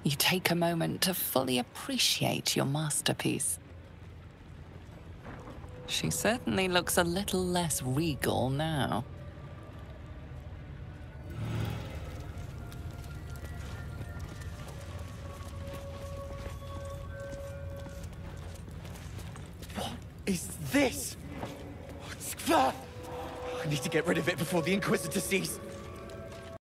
You take a moment to fully appreciate your masterpiece. She certainly looks a little less regal now. What is this? I need to get rid of it before the Inquisitor sees.